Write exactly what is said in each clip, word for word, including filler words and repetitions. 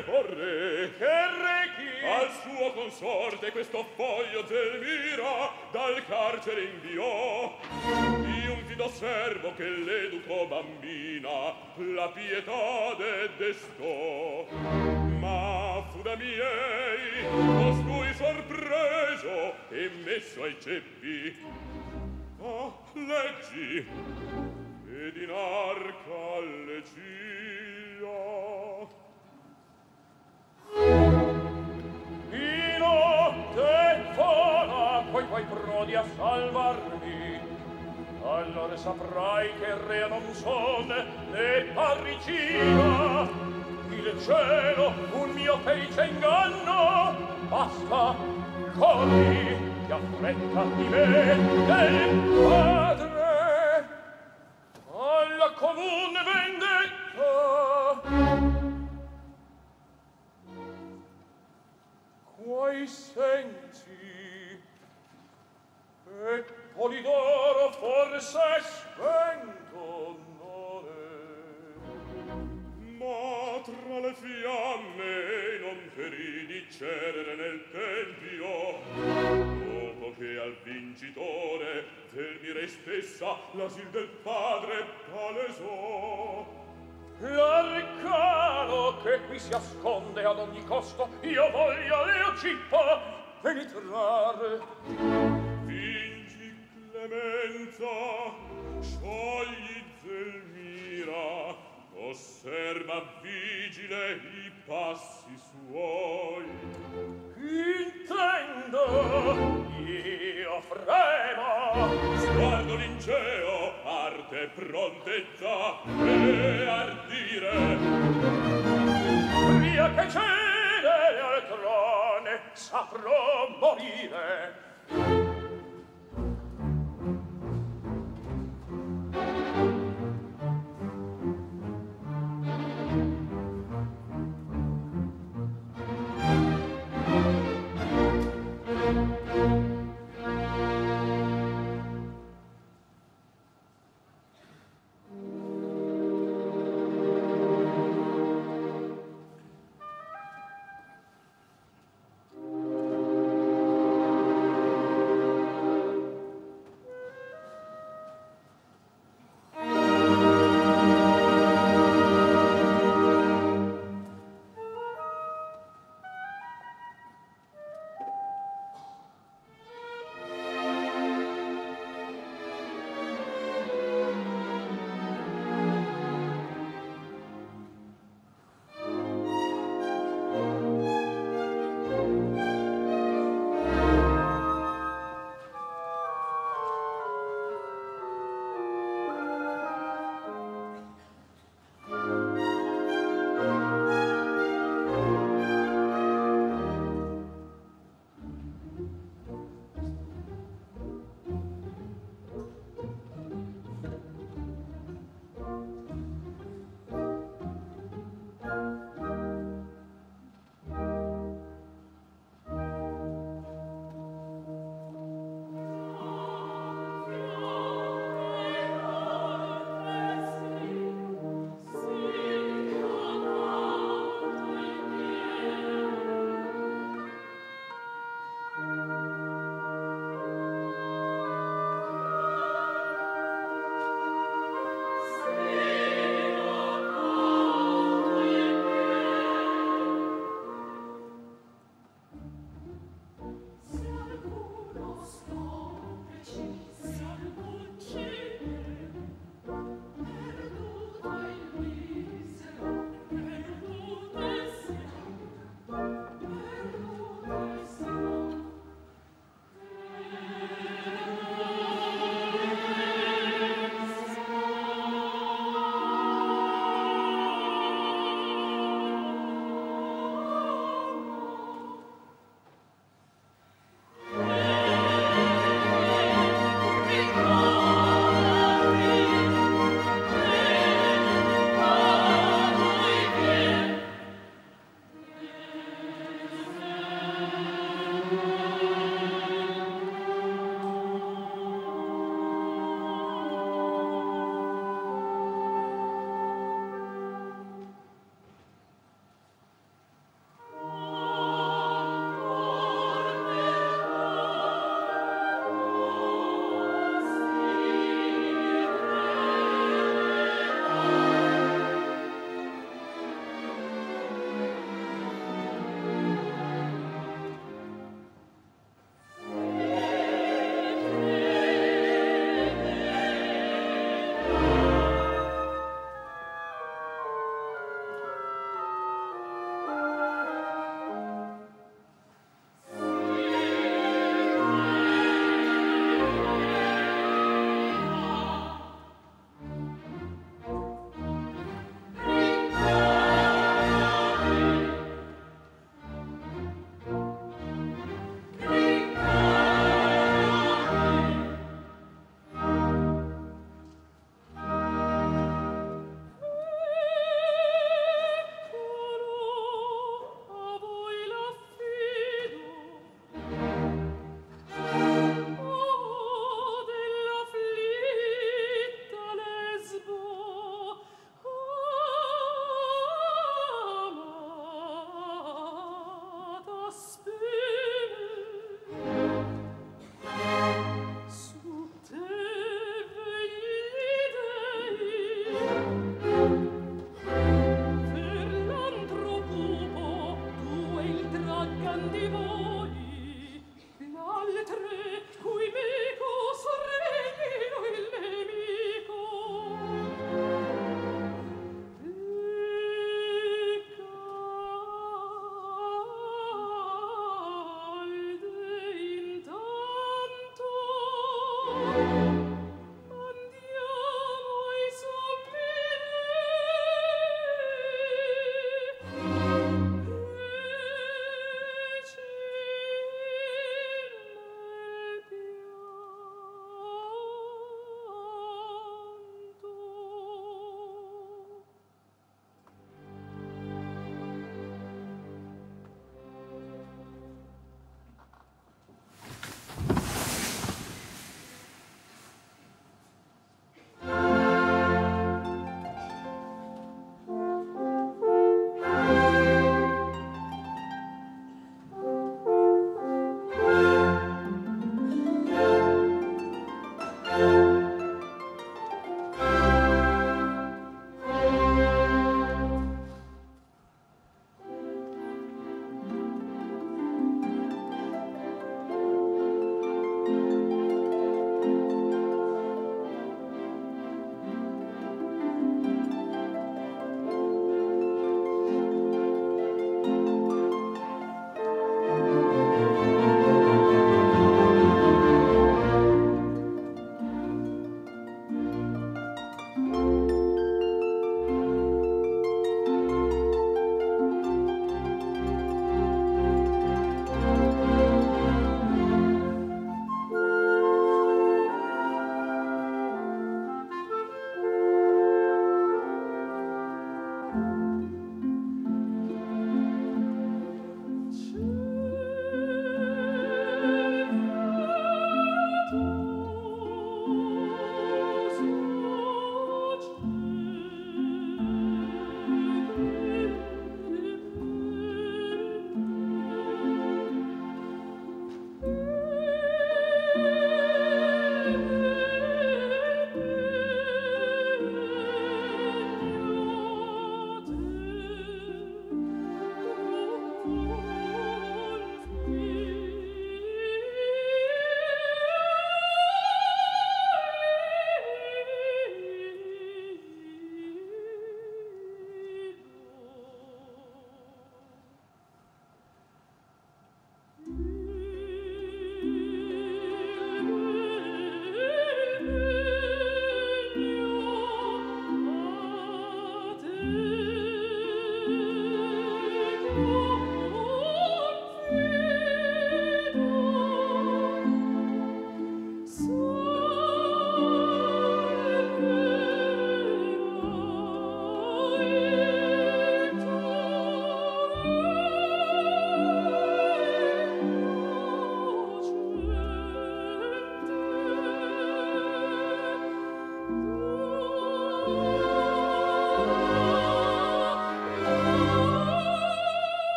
o re, che re chi? Al suo consorte questo foglio Zelmira dal carcere inviò. Di un fido servo che l'educò bambina, la pietà de destò. Ma fu da miei costui sorpreso e messo ai ceppi. Ah, leggi, ed in arca alle ciglia. Di notte vola, poi poi prodi a salvarmi. Allora saprai che re non son né parricida. Il cielo un mio felice inganno. Basta, corri, ti affretta di me del padre alla comune vendetta. Quai senti e Polidoro forse spengono ma tra le fiamme non ferì di cedere nel tempio dopo che al vincitore del mire stessa l'asil del padre palesò. L'arcano che qui si asconde ad ogni costo io voglio Leocippo penetrare. Vinci clemenza, sciogli Zelmira, osserva vigile i passi suoi. Intendo, io fremo, sguardo linceo, arte, prontezza e ardire. Pria che cede al trone, saprò morire.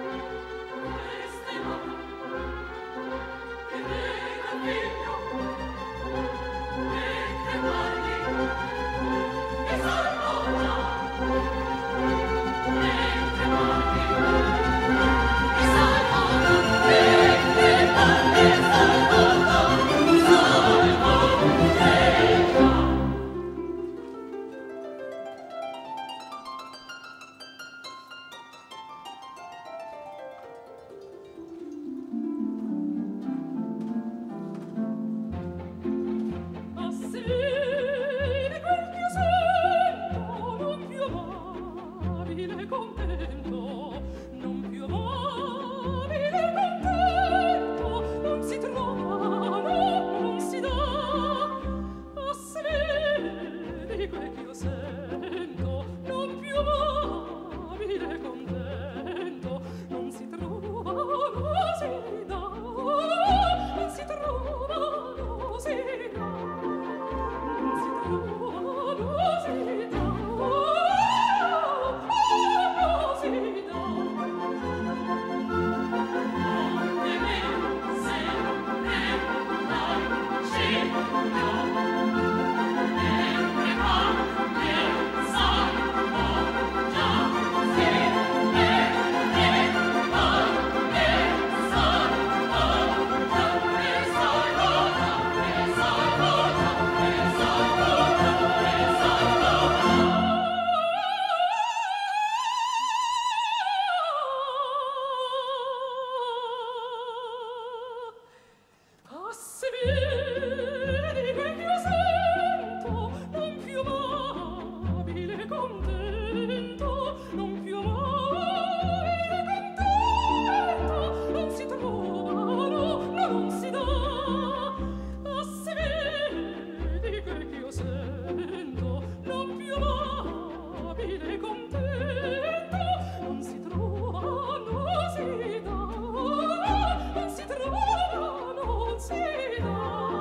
Non si trova, non si dà.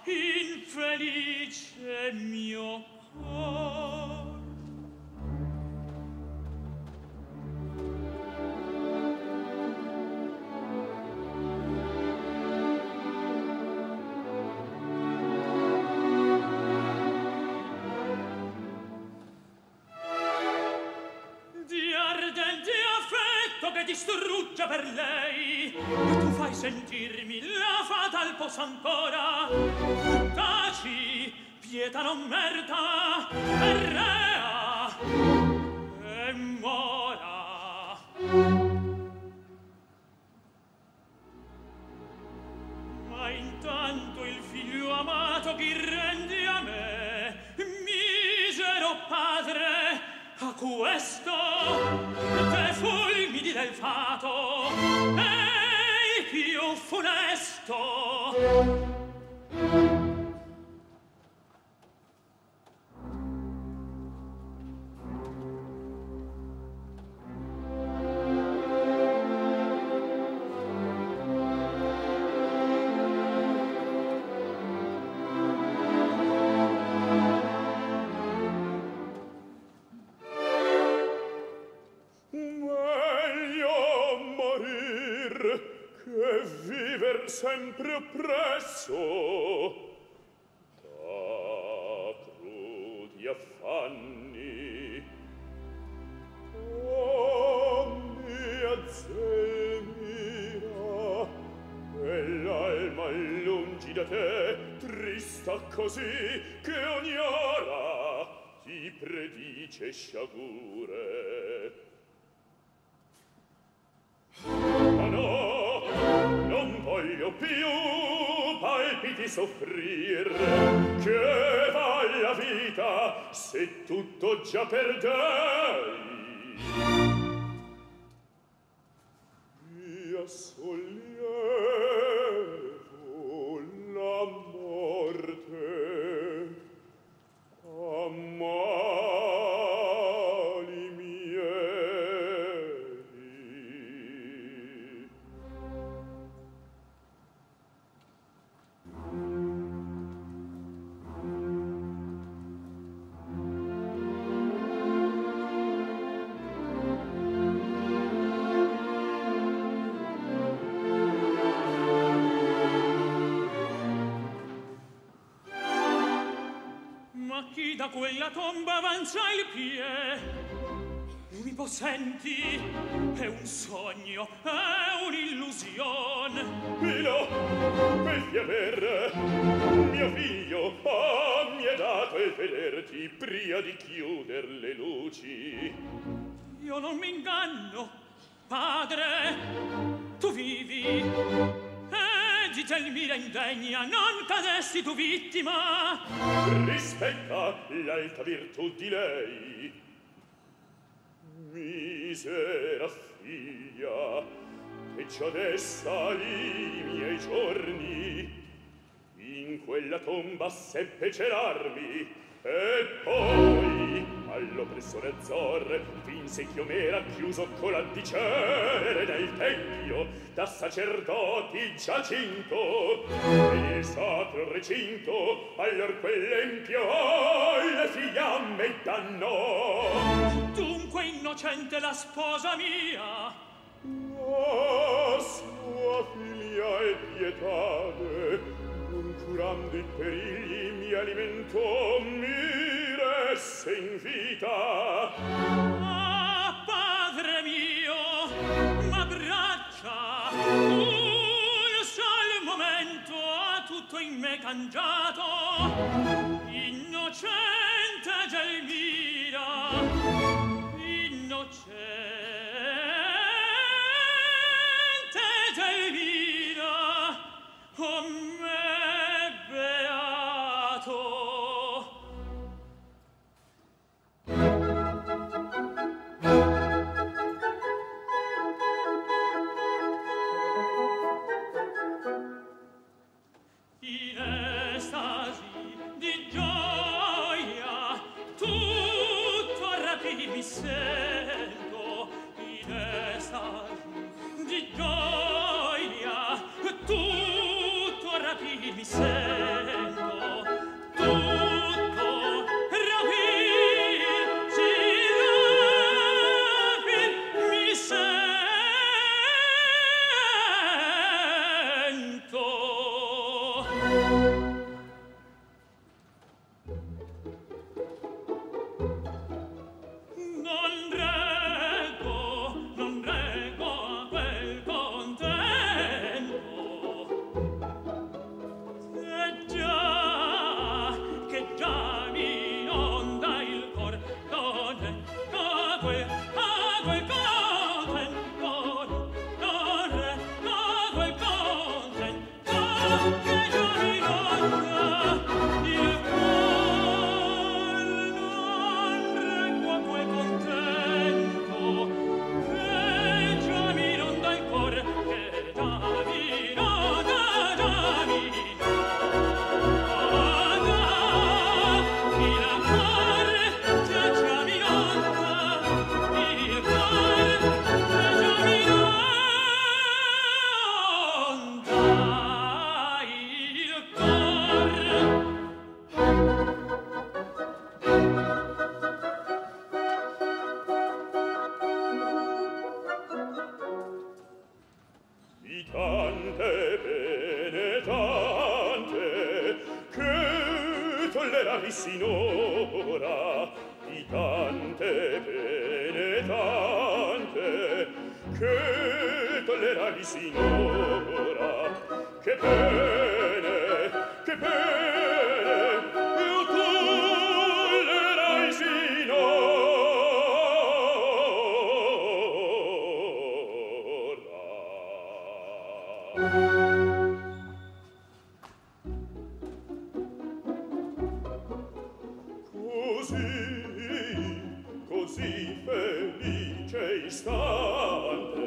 infelice mio cor. Che distrugge per lei, e tu fai sentirmi la fatal possa ancora. Taci, pietà non merita, e rea, e mora. Ma intanto il figlio amato chi rende a me, misero padre, a questo te fulmini del fato e il più funesto. Sempre oppresso da crudi affanni. Oh, mia Zemira, e l'alma lungi da te, trista così che ogni ora ti predice sciagure. Ma no, non voglio più palpiti soffrir, che val la vita se tutto già perdei. Io sollievo la morte a mali miei. Chi da quella tomba avanza il pie, mi possenti, è un sogno, è un'illusione. Milo, questi aver, mio figlio, ah, mi è dato il vederti pria di chiuder le luci. Io non mi inganno, padre, tu vivi. Di Gelmira indegna non cadesti tu vittima. Rispetta l'alta virtù di lei, misera figlia, che già desta i miei giorni in quella tomba seppe celarmi. E poi all'oppressore Zor vinse ch'io m'era chiuso cola di cenere nel tempio da sacerdoti Giacinto, e il sacro recinto allor quell'empio le fiamme dannò. Dunque innocente la sposa mia, la sua figlia e pietade, non curando i perigli mi alimentò, mi resse in vita. Ah, padre mio, m'abbraccia, un sol momento ha tutto in me cangiato. Innocente Gelmira, innocente Gelmira, oh me beato. In estasi di gioia tolleravi sinora di tante pene tante, che tolleravi sinora, che pene, che pene, io tollerai sinora. Così felice istante,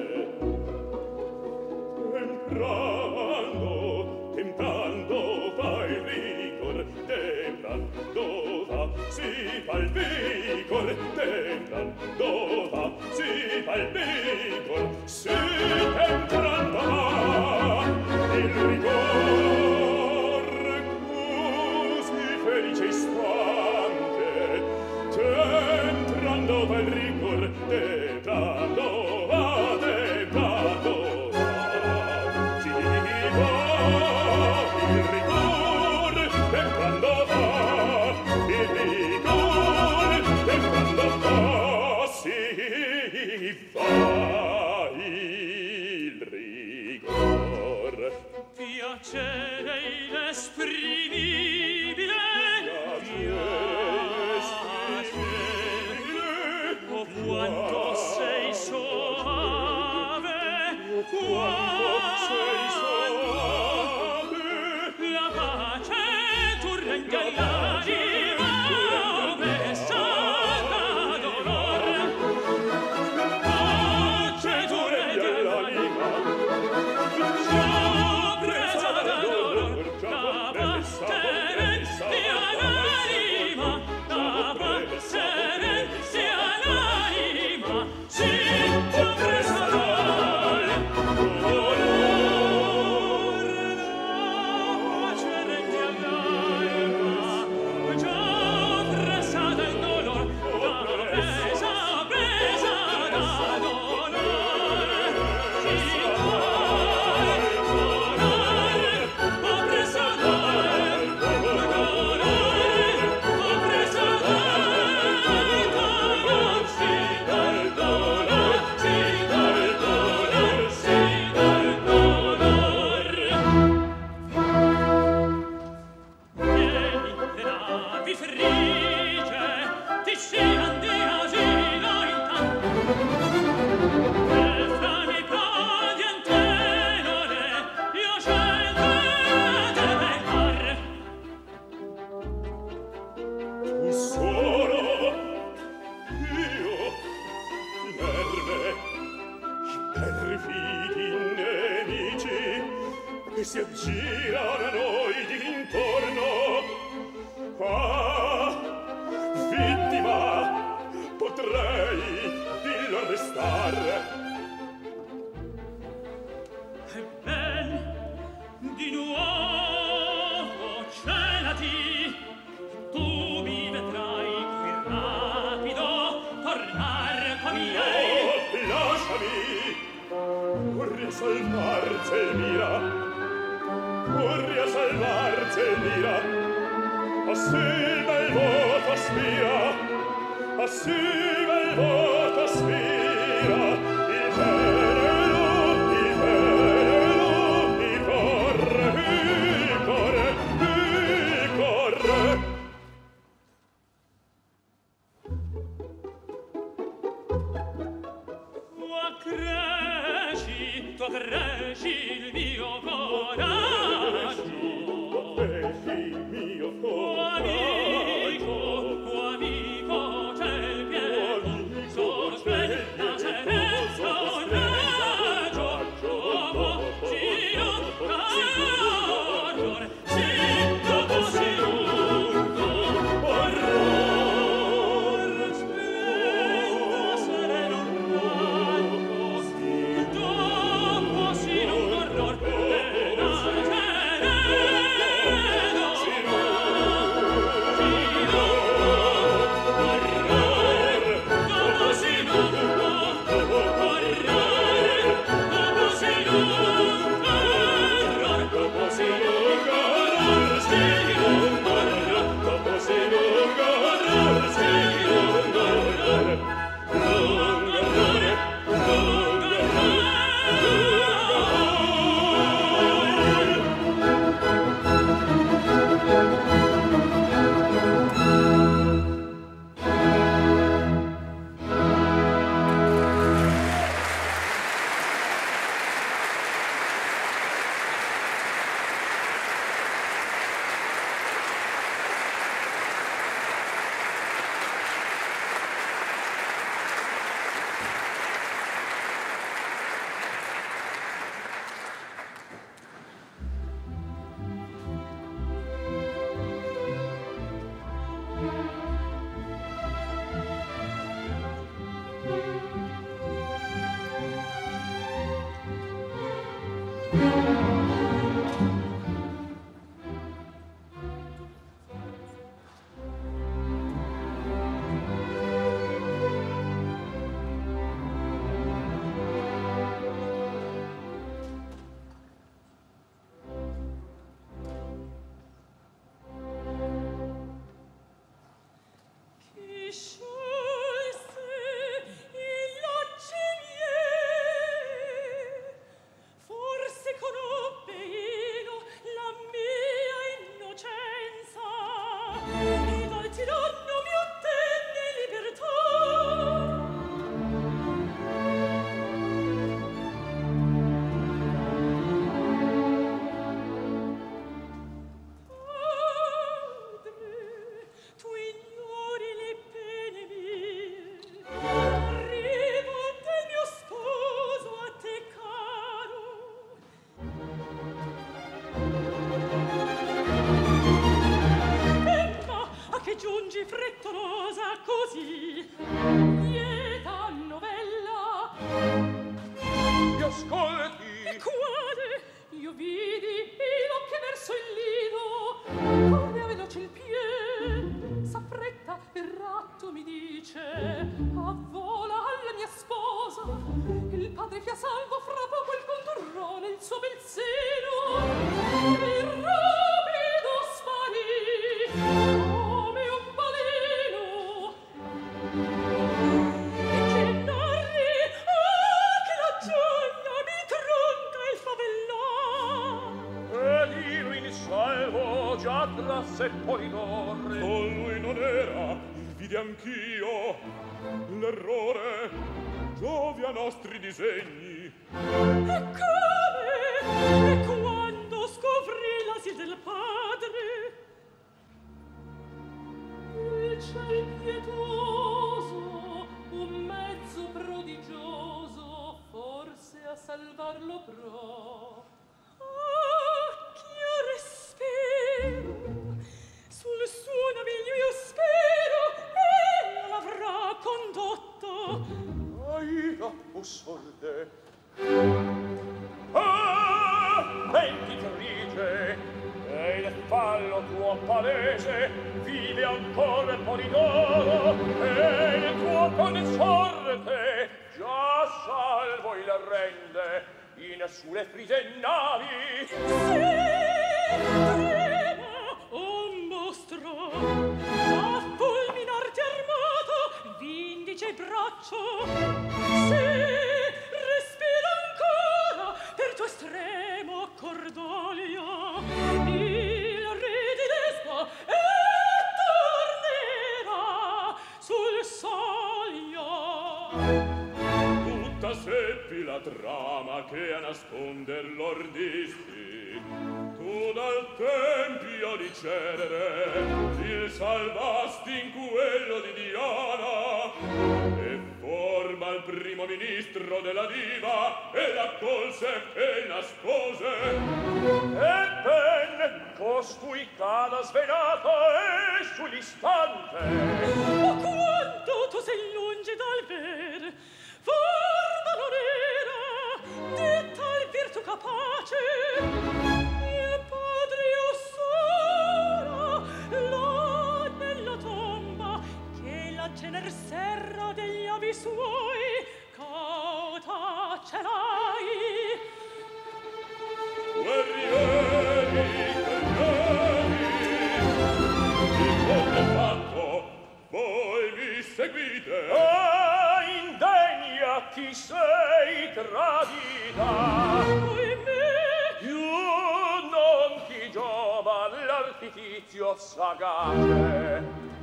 temprando, temprando fa il rigor, temprando va, si fa il vigor, temprando va, si fa il vigor, si temprando va il rigor, così felice istante, temprando va il rigor, temprando va, temprando va, si va il rigor, temprando va il rigor, temprando va, si va il rigor. Piacere inesprimibile, quanto sei soave, quanto sei soave, la pace tu rendi all'anima, vessata dolor, pace tu rendi all'anima, già presa da dolor, da battere di all'anima, da battere di all'anima, sì, già presa da dolor, la pace rendi all'anima, già presa da dolor, da presa, presa da dolor, sì, dolor, ho presa da dolor, ho presa da dolor, sì, dal dolor, sì, dal dolor, sì, dal dolor. Vieni, navi frigie, ti sian di asilo intanto, e fra mi podi in tenore, io scelgo te pecar. Tu solo, io, inerme, i perfidi nemici che si aggirano a noi d'intorno. Ah, vittima, potrei dillo arrestare. Ben, di nuovo celati, tu mi vedrai qui rapido tornar con miei. Oh, lasciami, corri a salvarti, Elmira, corri a salvarti, Elmira, a silva il voto aspira, a silva il voto aspira, il velo, il velo, il corre, il corre, il corre. Tu accresci, tu accresci il mio coraggio. Accresci il mio O amico, o amico, c'è il pieno, sospetta cerezza un raggio, dopo si lunga orrore, sì, dopo si lunga orrore, splenda sereno un raggio, dopo si lunga orrore, ed al tiranno mi ottenne libertà. Padre, tu ignori le pene mie, arrivo del mio sposo a te caro. Emma, a che giungi frettolosa così? Lieta novella. Mi ascolti? E quale? Io vidi Ilo che verso il lido corre a veloce il piede, s'affretta e il ratto mi dice avvola alla mia sposa. Il padre che a salvo fra poco il contorrò nel suo bel seno e rapido sparì come un baleno. E che narri, ah, che la gioia mi tronca il favellar. Ed io in salvo già trasse Polidore. Con lui non era, il vidi anch'io. L'errore giovi a nostri disegni. E come? E quando scoprì l'asil del padre? Il ciel pietoso, un mezzo prodigioso, forse a salvarlo pro. Ah, ch'io respiro, sul suo naviglio io spero, ella l'avrà condotto. Aida, o sorte. Ah, mentitrice, e il fallo tuo palese vive ancora Polidoro, e il tuo consorte già salvo il rende in sulle frise navi. Sì, trema, o mostro, a fulminarti armato, vindice il braccio. Sì, respira ancora per tuo estremo cordoglio. Il re di Lesbo e tornerà sul soglio. Tutta seppi la trama che a nasconder l'ordisti. Tu dal tempio di Cerere il salvasti in quello di Diana e forma il primo ministro della diva e l'accolse e naspose. E ben costui cada svenato e sull'istante. Ma quanto tu sei lungi dal ver, forma non era di tal virtù capace. Mio padre o sora là nella tomba che la cener serra degli avi suoi cauta ce l'hai. Guerrieri, guerrieri, il conto è fatto, voi mi seguite. Ah, indegna ti sei tradita. Ahimè, Io non ti giova l'artificio sagace.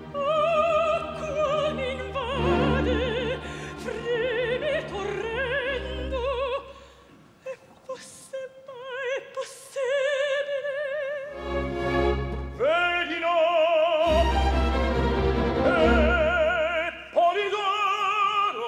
acqua m'invade, fremito orrendo. È possi- ma è possibile? Vedi no! E Polidoro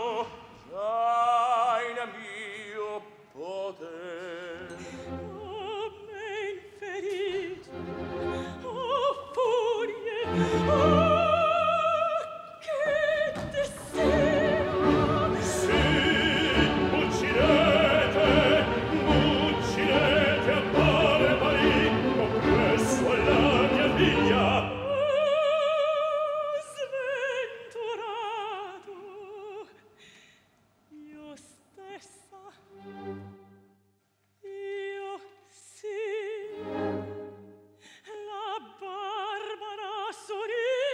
già in mio potere. Oh, me inferito, oh, furie, oh, che desiderio! Sì, uccidete, uccidete a barbari, compresso alla mia figlia. Oh, sventurato, io stessa, io sì, la barbara sorella.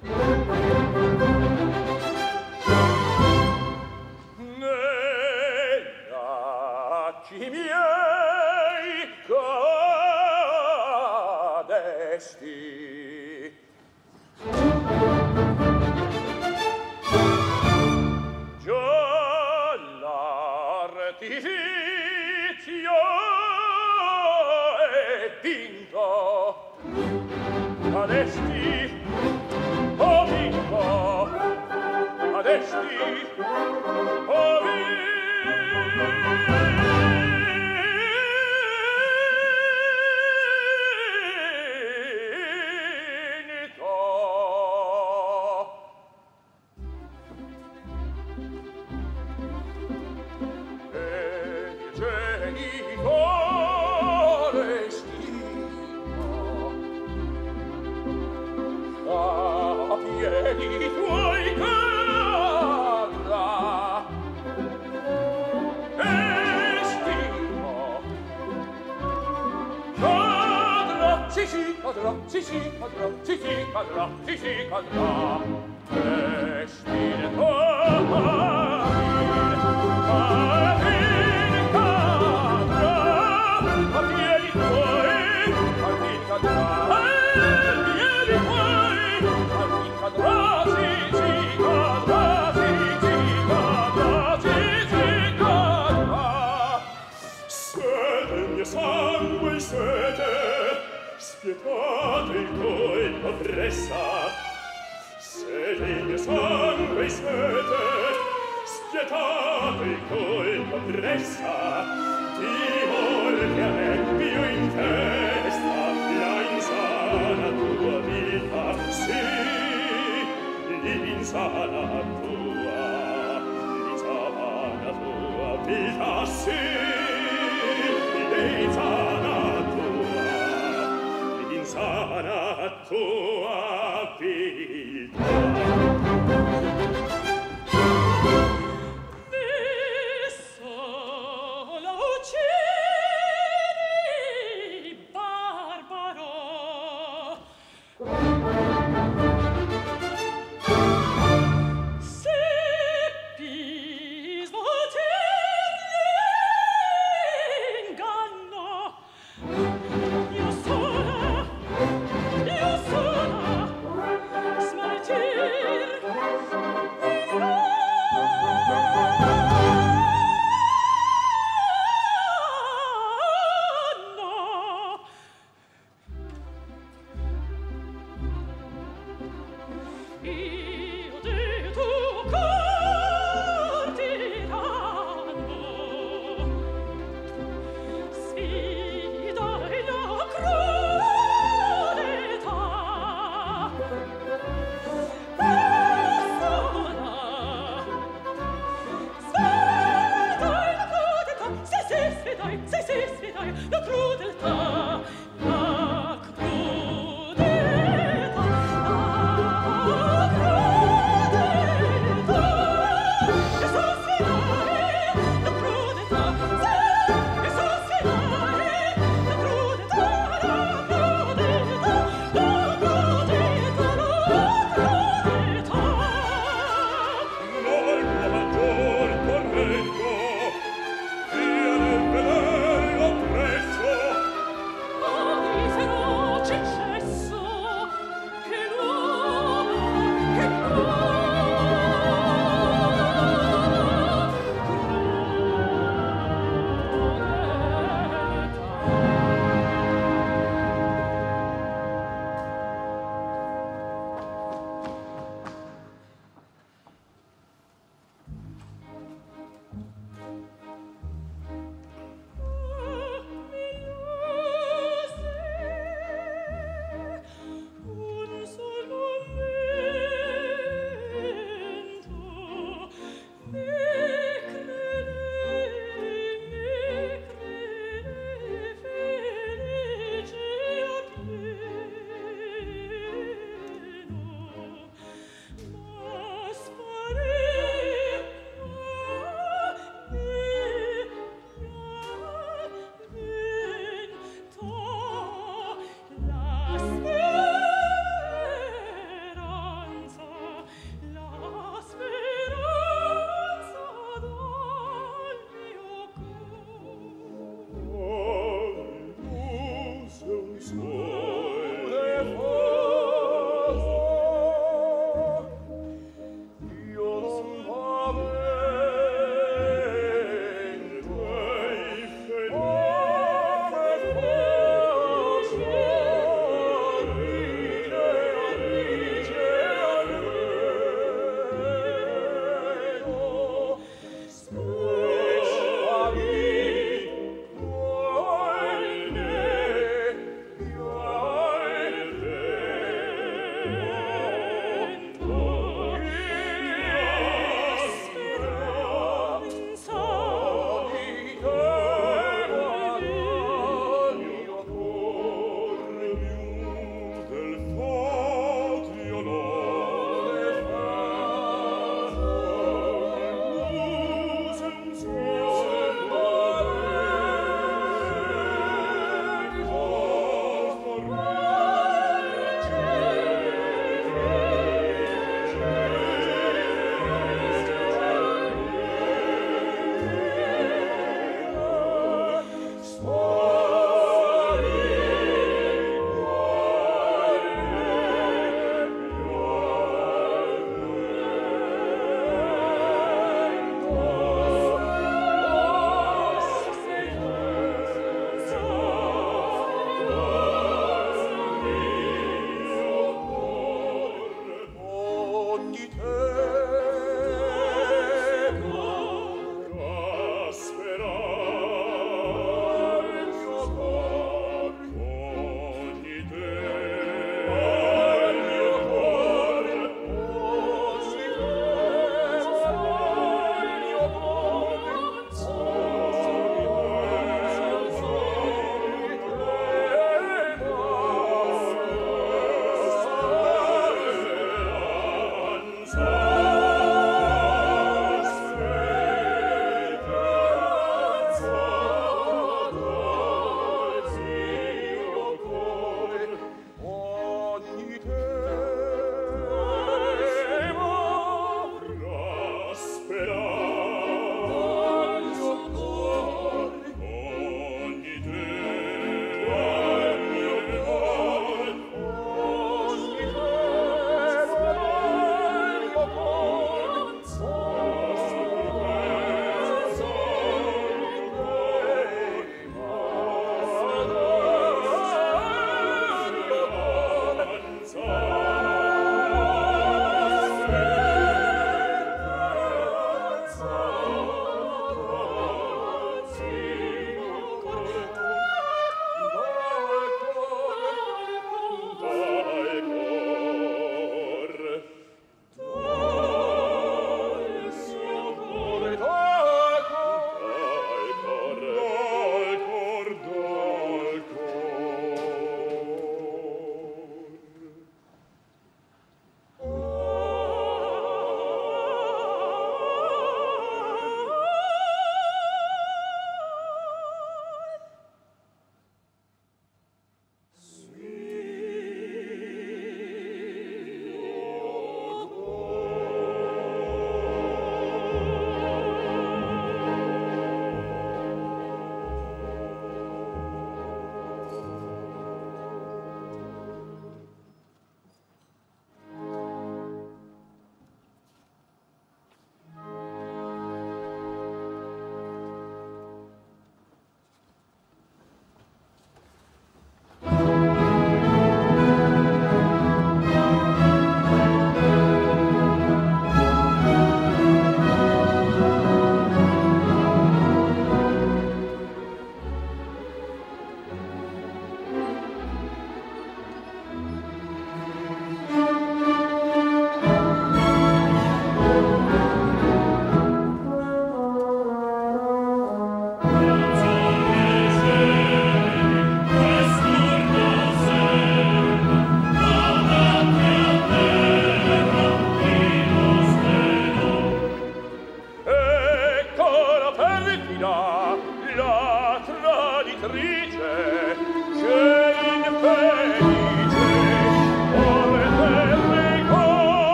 Negli miei cadesti già l'artifizio è vinto. Adesti, oh vinco, adesti, oh piedi tuoi cadrà estimo cadrà sì sì cadrà sì sì cadrà sì sì cadrà sì sì cadrà estire sangue sete spietate il colpo pressa sete il mio sangue sete spietate il colpo pressa timor che a me più in testa la insana tua vita sì l'insana tua l'insana tua vita sì l'insana tua, l'insana tua vita. Adesso la uccidi, barbaro. Seppi svolgergli inganno. Io sola, io sola, smaltir inganno.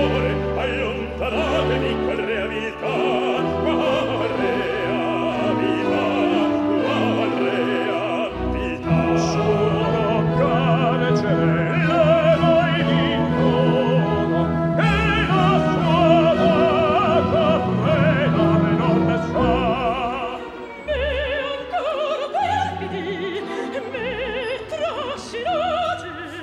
signore, allontanatevi quel rea viltà, qual rea viltà, qual rea viltà. Sono care celle voi dicono, e la sua data frega me non ne sa. E ancora perfidi, me trascinati,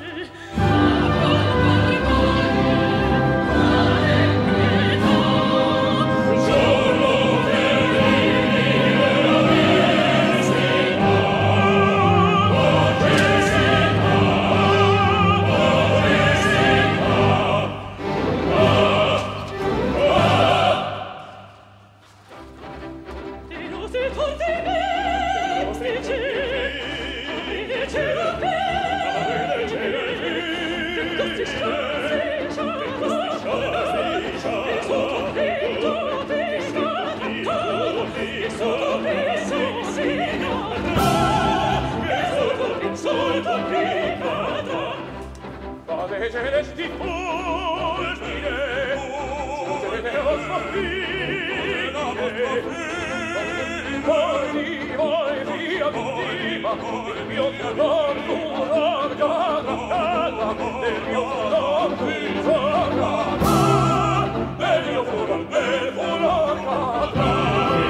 celesti fulmine, succede o soffrire, voi, voi, via vittima, il mio furor, furor, garantata, del mio furor, furor, garantata, del mio furor, del furor, garantata.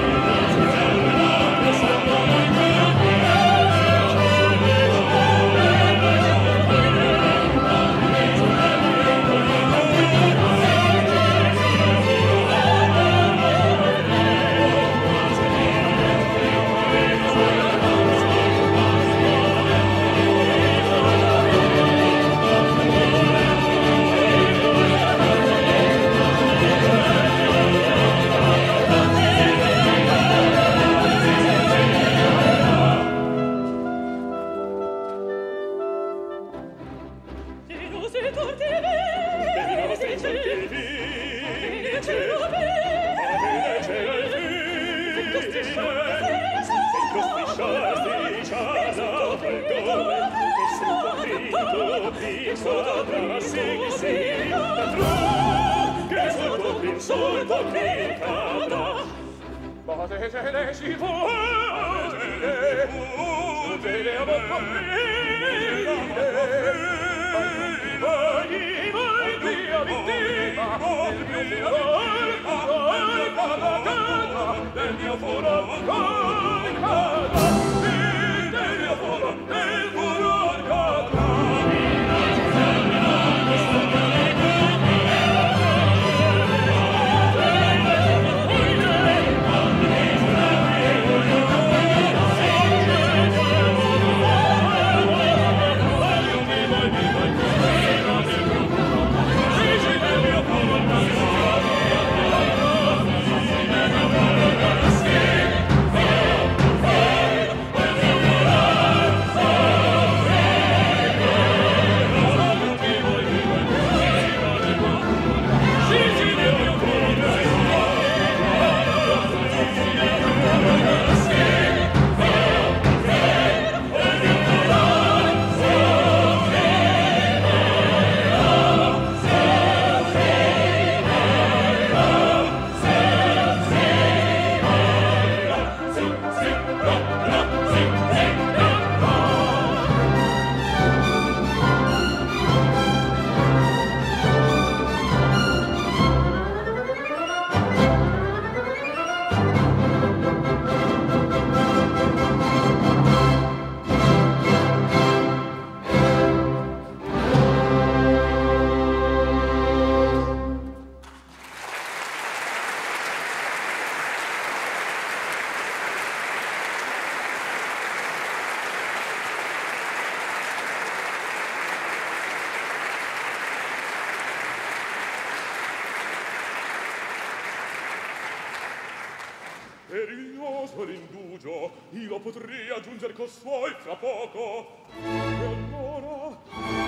Per il mio solo indugio io potrei aggiunger costui fra poco. E allora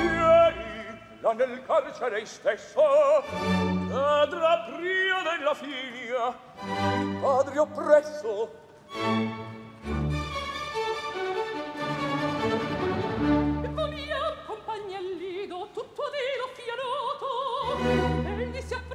ieri là nel carcere stesso cadrà pria della figlia il padre oppresso. Volia compagni al lido tutto di lo fia noto, egli si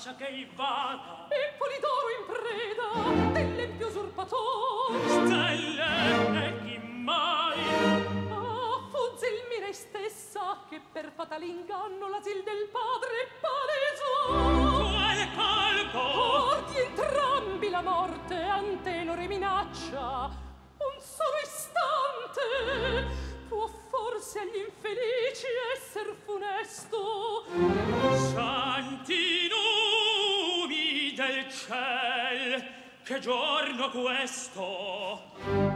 lascia che il vada. E Polidoro in preda dell'empio usurpatore. Stelle e chi mai? Ah, fu Zelmire stessa che per fatale inganno l'asil del padre palesò. Quale colpo? Or di entrambi la morte Antenore minaccia. Un solo istante può forse agli infelici esser funesto. Santi numi del ciel, che giorno questo?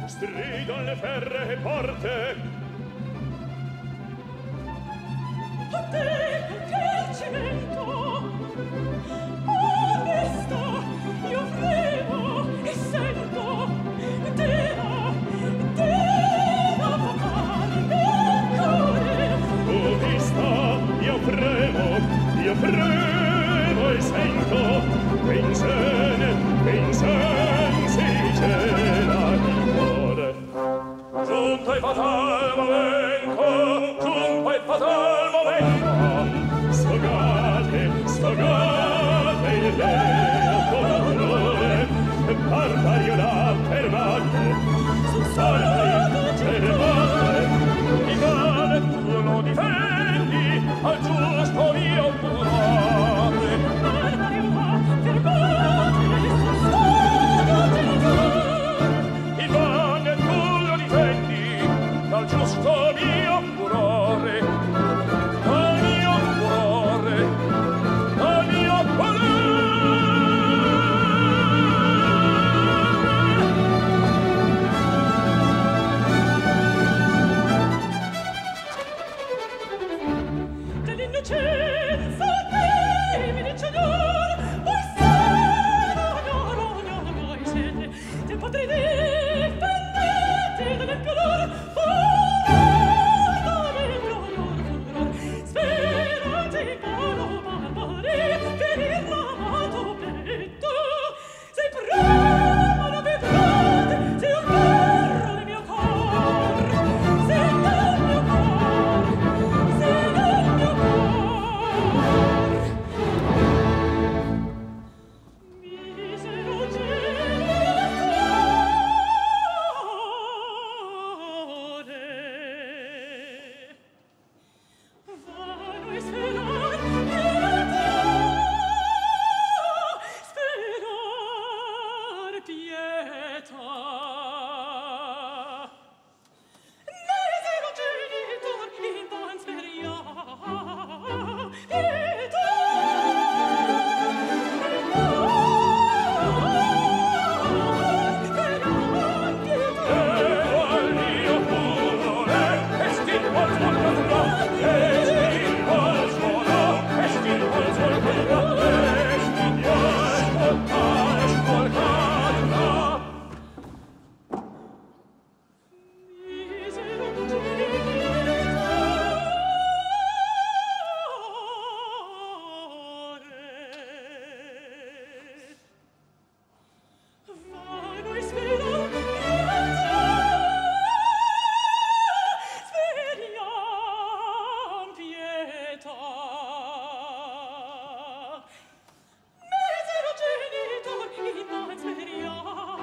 stridon le ferree porte. A te col piacimento, onesta, io fremo e sento, deva, deva fatale nel cuore. Onesta, io fremo, io fremo e sento, che in sene, che in sen si cela il cuore. Giunto il fatal momento, giunto il fatal momento, sfogate, sfogate il vero colore, barbario la fermate, sul sole fermate, mi vale tu lo difendi, al giusto mio furore. Barbario la fermate, sul sole mi vale tu lo difendi, dal giusto mio furore. Dal mio cuore, dal mio cuore. dell'innocenza che mi dice d'or, voi siete, no, no, no, no, voi siete, del poteri difendete dall'empio lor, furor, furor, furor, sperate vano, barbari, ferir l'amato petto, sei bravo, non vedrete, sei un ferro del mio cor, sei del mio cor, sei del mio cor. Misero genitore, vano e sperar pietà, sperar pietà. Misero genitor, invan speriam pietà. Ero al mio furore, e stirpo al suo cadrò, e stirpo al suo no, e stirpo al suo cadrò, e stirpo al suo cadrò. Misero genitore, vano e sperar pietà, speriam pietà. Misero genitor, invan speriam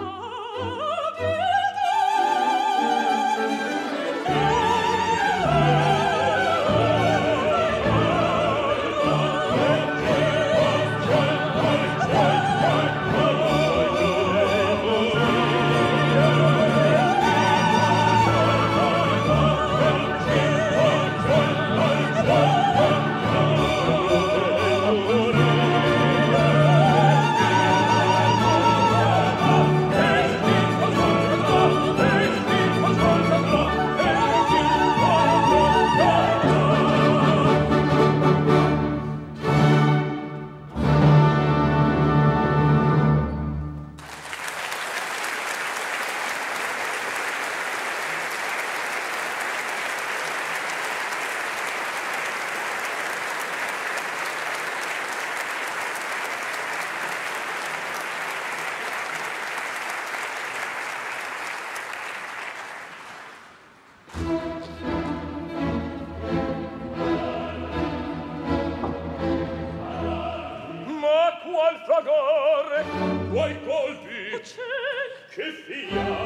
Ma qual fragore, quai colpi, O ciel, che fia!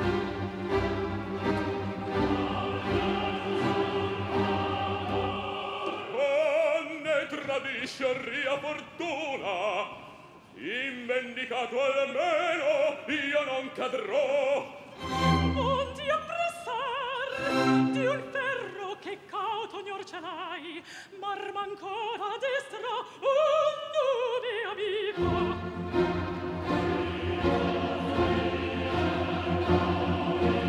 Onne tradisce ria fortuna, immendicato almeno io non cadrò. non ti appressar di un ferro che cauto ognor ce l'hai, m'arma ancora a destra un nube amico.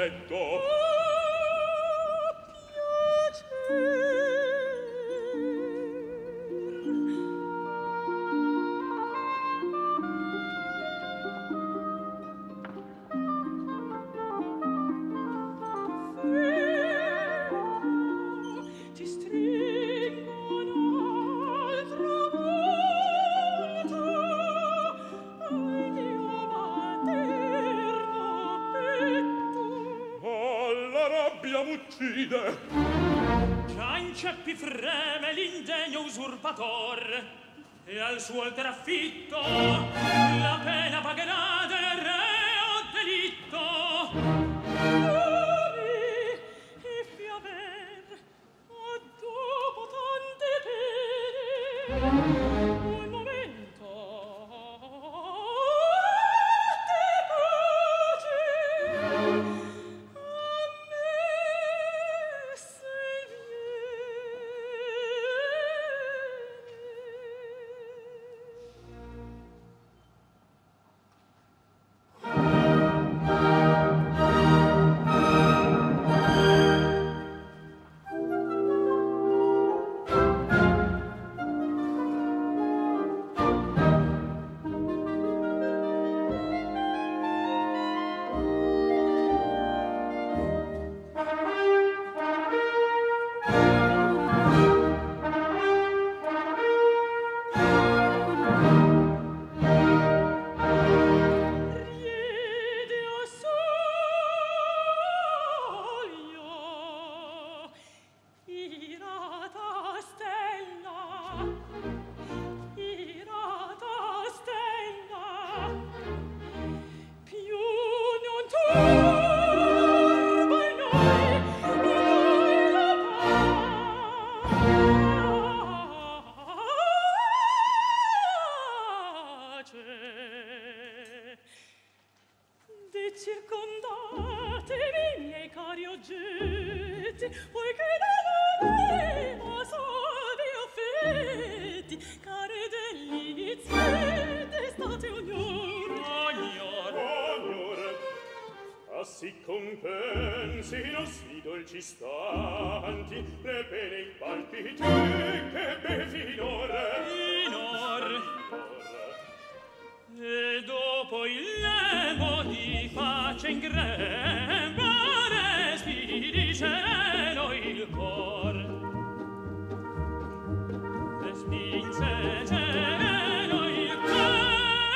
letto. Oh, ti stringo un'altra volta al mio materno petto. Ma la rabbia m'uccide. Già in ceppi freme l'indegno usurpator, e al suo alter affitto la pena pagherà del reo delitto. Un momento di pace a me se circondatemi, miei cari oggetti, poiché dall'anima salvi affetti, care delizie, destate ognor. Ognor, ognor, assì compensino sì dolci stanti le pene i palpiti che be finor. Finor. E dopo il lembo di pace in grembo respiri sereno il cor. Respinse sereno il cor.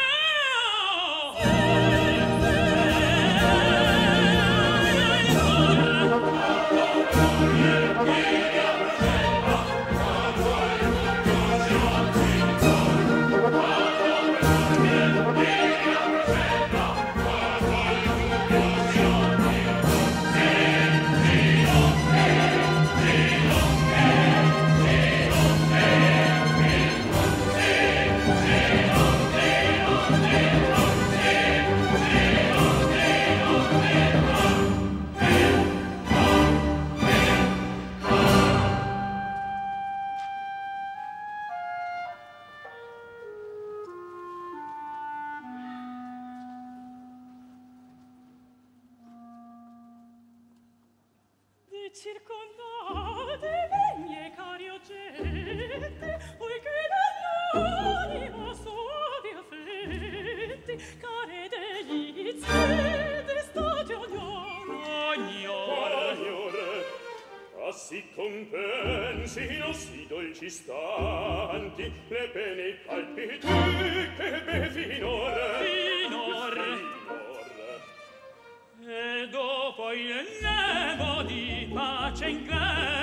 Circondatemi, miei cari oggetti, poiché dall'anima sovi affetti, care delizie, destate ognor. Ognor, ognor, assì compensino sì dolci stanti le pene i palpiti che be finor. Finor. E dopo il lembo di pace in grembo